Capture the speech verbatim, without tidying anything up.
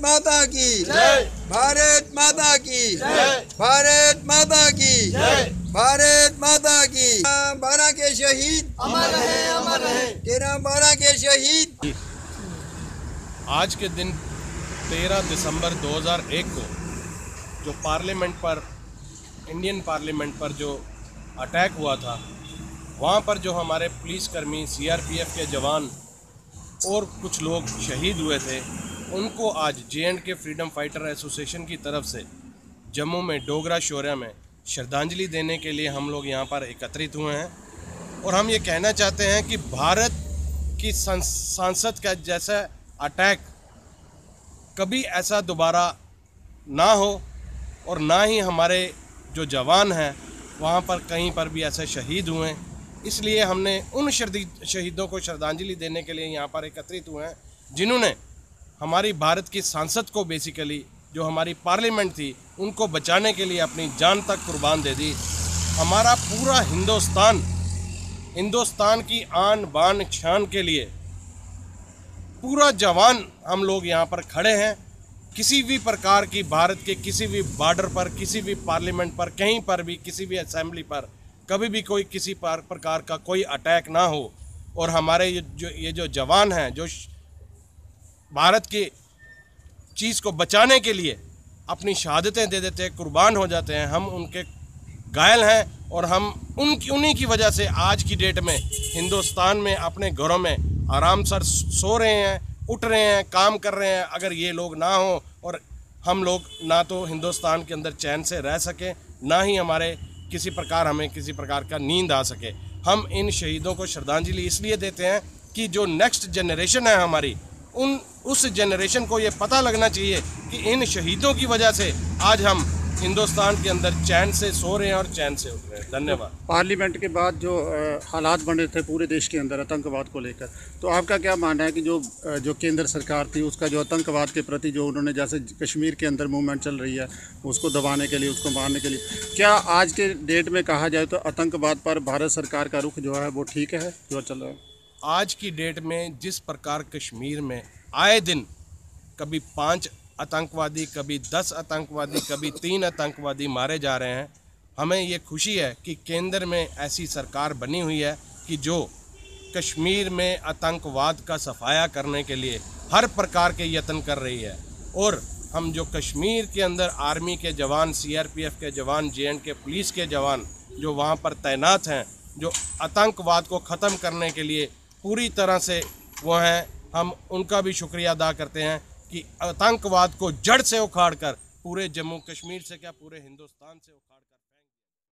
माता की जय, भारत माता की जय, भारत माता की जय, भारत माता की। बारह के शहीद अमर रहे, अमर रहे। तेरह बारह के शहीद। आज के दिन तेरह दिसंबर दो हज़ार एक को जो पार्लियामेंट पर, इंडियन पार्लियामेंट पर जो अटैक हुआ था, वहाँ पर जो हमारे पुलिसकर्मी, सीआरपीएफ के जवान और कुछ लोग शहीद हुए थे, उनको आज J and K freedom fighter association की तरफ से जम्मू में डोगरा शौर्य में श्रद्धांजलि देने के लिए हम लोग यहाँ पर एकत्रित हुए हैं। और हम ये कहना चाहते हैं कि भारत की सांसद का जैसा अटैक कभी ऐसा दोबारा ना हो और ना ही हमारे जो जवान हैं वहाँ पर कहीं पर भी ऐसे शहीद हुए। इसलिए हमने उन शहीदों को श्रद्धांजलि देने के लिए यहाँ पर एकत्रित हुए हैं, जिन्होंने हमारी भारत की सांसद को बेसिकली, जो हमारी पार्लियामेंट थी, उनको बचाने के लिए अपनी जान तक कुर्बान दे दी। हमारा पूरा हिंदुस्तान हिंदुस्तान की आन बान शान के लिए पूरा जवान हम लोग यहाँ पर खड़े हैं। किसी भी प्रकार की भारत के किसी भी बॉर्डर पर, किसी भी पार्लियामेंट पर, कहीं पर भी, किसी भी असेंबली पर कभी भी कोई किसी प्रकार का कोई अटैक ना हो। और हमारे ये जो ये जो जवान हैं, जो भारत की चीज़ को बचाने के लिए अपनी शहादतें दे देते हैं, कुर्बान हो जाते हैं, हम उनके घायल हैं। और हम उनकी उन्हीं की वजह से आज की डेट में हिंदुस्तान में अपने घरों में आराम से सो रहे हैं, उठ रहे हैं, काम कर रहे हैं। अगर ये लोग ना हो और हम लोग ना तो हिंदुस्तान के अंदर चैन से रह सके, ना ही हमारे किसी प्रकार हमें किसी प्रकार का नींद आ सके। हम इन शहीदों को श्रद्धांजलि इसलिए देते हैं कि जो नेक्स्ट जनरेशन है हमारी, उन उस जनरेशन को ये पता लगना चाहिए कि इन शहीदों की वजह से आज हम हिंदुस्तान के अंदर चैन से सो रहे हैं और चैन से उठ रहे हैं। धन्यवाद। पार्लियामेंट के बाद जो हालात बने थे पूरे देश के अंदर आतंकवाद को लेकर, तो आपका क्या मानना है कि जो जो केंद्र सरकार थी उसका जो आतंकवाद के प्रति जो उन्होंने, जैसे कश्मीर के अंदर मूवमेंट चल रही है उसको दबाने के लिए, उसको मारने के लिए, क्या आज के डेट में कहा जाए तो आतंकवाद पर भारत सरकार का रुख जो है वो ठीक है जो चल रहा है? आज की डेट में जिस प्रकार कश्मीर में आए दिन कभी पाँच आतंकवादी, कभी दस आतंकवादी, कभी तीन आतंकवादी मारे जा रहे हैं, हमें ये खुशी है कि केंद्र में ऐसी सरकार बनी हुई है कि जो कश्मीर में आतंकवाद का सफाया करने के लिए हर प्रकार के यत्न कर रही है। और हम जो कश्मीर के अंदर आर्मी के जवान, सीआरपीएफ के जवान, जे एंड के पुलिस के जवान जो वहाँ पर तैनात हैं, जो आतंकवाद को ख़त्म करने के लिए पूरी तरह से वो हैं, हम उनका भी शुक्रिया अदा करते हैं कि आतंकवाद को जड़ से उखाड़ कर पूरे जम्मू कश्मीर से क्या पूरे हिंदुस्तान से उखाड़ कर